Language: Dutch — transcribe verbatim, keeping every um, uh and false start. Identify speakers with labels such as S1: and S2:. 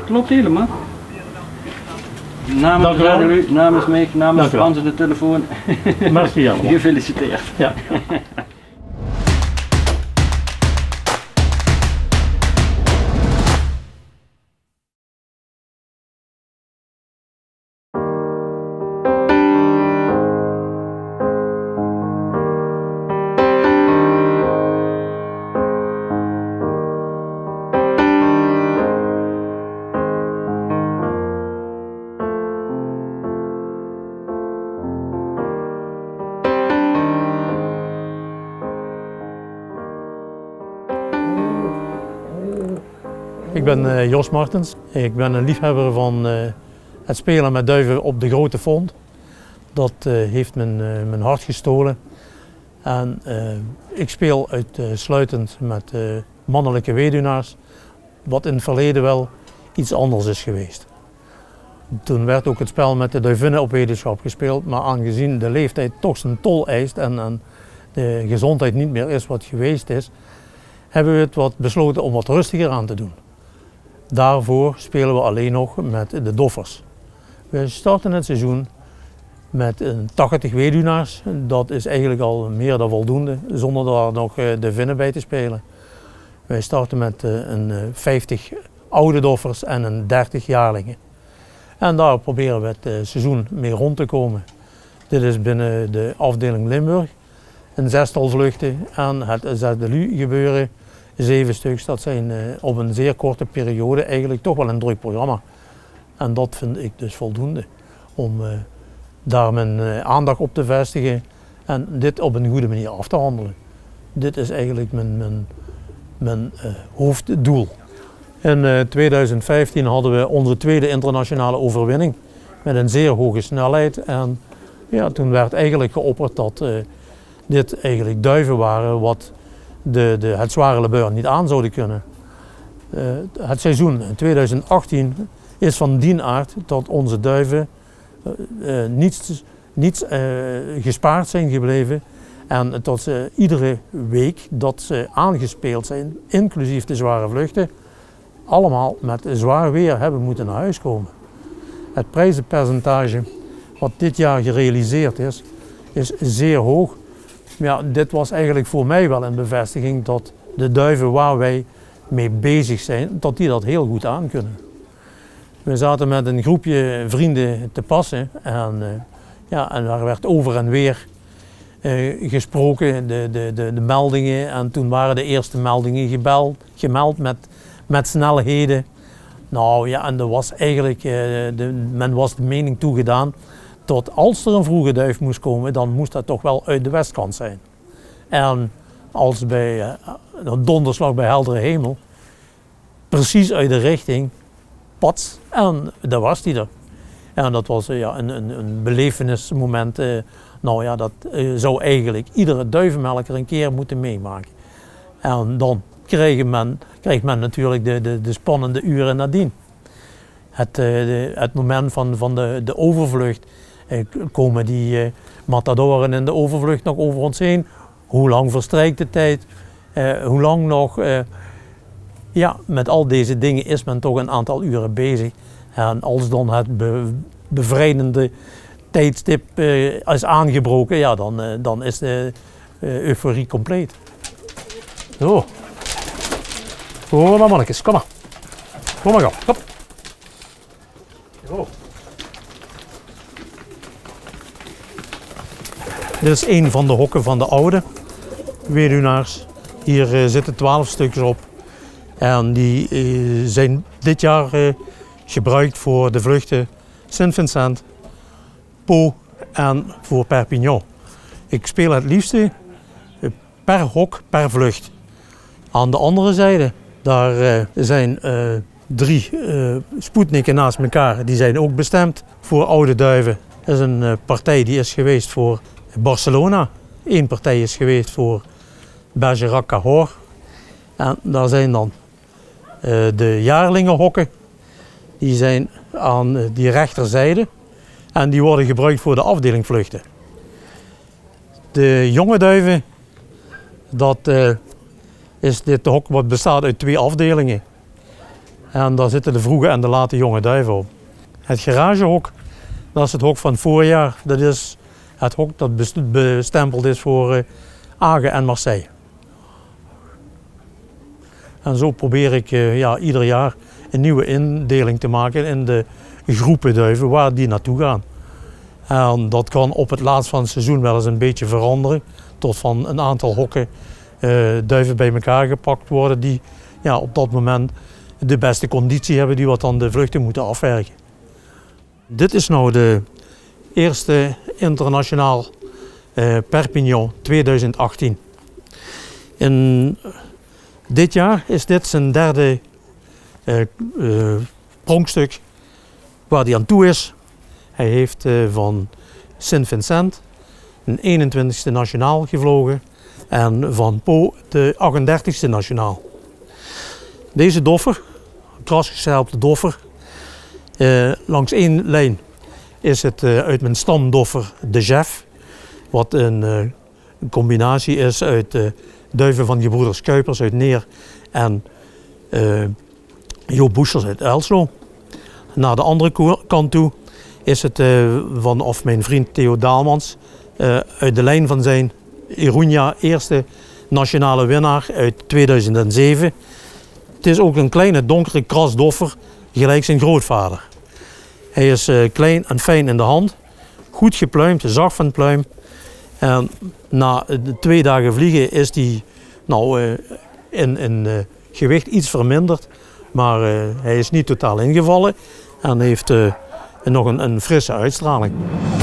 S1: Klopt helemaal. Namens u, namens mij, namens Frans de telefoon.
S2: Merci allemaal.
S1: Gefeliciteerd.
S2: Ja. Ik ben uh, Jos Martens. Ik ben een liefhebber van uh, het spelen met duiven op de grote fond. Dat uh, heeft mijn, uh, mijn hart gestolen. En uh, ik speel uitsluitend met uh, mannelijke weduwnaars, wat in het verleden wel iets anders is geweest. Toen werd ook het spel met de duivinnen op weduwschap gespeeld, maar aangezien de leeftijd toch zijn tol eist en, en de gezondheid niet meer is wat geweest is, hebben we het wat besloten om wat rustiger aan te doen. Daarvoor spelen we alleen nog met de doffers. We starten het seizoen met tachtig weduwnaars. Dat is eigenlijk al meer dan voldoende, zonder daar nog de vinnen bij te spelen. Wij starten met een vijftig oude doffers en een dertig jaarlingen. En daar proberen we het seizoen mee rond te komen. Dit is binnen de afdeling Limburg. Een zestal vluchten en het Zesde gebeuren. Zeven stuks, dat zijn uh, op een zeer korte periode eigenlijk toch wel een druk programma. En dat vind ik dus voldoende om uh, daar mijn uh, aandacht op te vestigen en dit op een goede manier af te handelen. Dit is eigenlijk mijn, mijn, mijn uh, hoofddoel. In uh, tweeduizend vijftien hadden we onze tweede internationale overwinning met een zeer hoge snelheid. En ja, toen werd eigenlijk geopperd dat uh, dit eigenlijk duiven waren wat De, de, het zware labeur niet aan zouden kunnen. Uh, het seizoen tweeduizend achttien is van die aard dat onze duiven uh, uh, niets, niets uh, gespaard zijn gebleven en dat ze iedere week dat ze aangespeeld zijn, inclusief de zware vluchten, allemaal met zwaar weer hebben moeten naar huis komen. Het prijzenpercentage wat dit jaar gerealiseerd is, is zeer hoog. Ja, dit was eigenlijk voor mij wel een bevestiging dat de duiven waar wij mee bezig zijn, dat die dat heel goed aan kunnen. We zaten met een groepje vrienden te passen en, uh, ja, en daar werd over en weer uh, gesproken, de, de, de, de meldingen. En toen waren de eerste meldingen gebeld, gemeld met, met snelheden. Nou ja, en er was eigenlijk, uh, de, men was de mening toegedaan dat als er een vroege duif moest komen, dan moest dat toch wel uit de westkant zijn. En als bij uh, een donderslag bij heldere hemel, precies uit de richting, pats, en daar was die er. En dat was uh, ja, een, een, een belevenismoment, uh, nou ja, dat uh, zou eigenlijk iedere duivenmelker een keer moeten meemaken. En dan krijgt men, krijgt men natuurlijk de, de, de spannende uren nadien. Het, uh, de, het moment van, van de, de overvlucht. Uh, komen die uh, matadoren in de overvlucht nog over ons heen? Hoe lang verstrijkt de tijd? Uh, hoe lang nog? Uh, ja, met al deze dingen is men toch een aantal uren bezig. En als dan het be bevrijdende tijdstip uh, is aangebroken, ja, dan, uh, dan is de uh, euforie compleet. Zo. Kom maar mannetjes, kom maar. Kom maar gauw, kom. Zo. Dit is een van de hokken van de oude weduwnaars. Hier uh, zitten twaalf stukjes op. En die uh, zijn dit jaar uh, gebruikt voor de vluchten Sint-Vincent, Pau en voor Perpignan. Ik speel het liefste uh, per hok, per vlucht. Aan de andere zijde, daar uh, zijn uh, drie uh, Sputniken naast elkaar. Die zijn ook bestemd voor oude duiven. Er is een uh, partij die is geweest voor Barcelona. Eén partij is geweest voor Bergerac-Cahors. En daar zijn dan uh, de jaarlingenhokken. Die zijn aan uh, die rechterzijde. En die worden gebruikt voor de afdelingvluchten. De jonge duiven, dat uh, is dit hok wat bestaat uit twee afdelingen. En daar zitten de vroege en de late jonge duiven op. Het garagehok, dat is het hok van het voorjaar. Dat is het hok dat bestempeld is voor uh, Agen en Marseille. En zo probeer ik uh, ja, ieder jaar een nieuwe indeling te maken in de groepen duiven waar die naartoe gaan. En dat kan op het laatst van het seizoen wel eens een beetje veranderen. Tot van een aantal hokken uh, duiven bij elkaar gepakt worden die ja, op dat moment de beste conditie hebben die wat dan de vluchten moeten afwerken. Dit is nou de eerste internationaal uh, Perpignan tweeduizend achttien. In dit jaar is dit zijn derde uh, uh, pronkstuk waar hij aan toe is. Hij heeft uh, van Sint-Vincent een eenentwintigste nationaal gevlogen en van Po de achtendertigste nationaal. Deze doffer, krasgeschelpte doffer, uh, langs één lijn is het uh, uit mijn stamdoffer de Jeff, wat een, uh, een combinatie is uit uh, duiven van gebroeders Kuipers uit Neer en uh, Joop Boesters uit Elslo. Naar de andere kant toe is het uh, van of mijn vriend Theo Daalmans uh, uit de lijn van zijn Iruña eerste nationale winnaar uit tweeduizend zeven. Het is ook een kleine donkere krasdoffer, gelijk zijn grootvader. Hij is uh, klein en fijn in de hand, goed gepluimd, zacht van het pluim. En na uh, twee dagen vliegen is hij nou, uh, in, in uh, gewicht iets verminderd, maar uh, hij is niet totaal ingevallen en heeft uh, nog een, een frisse uitstraling.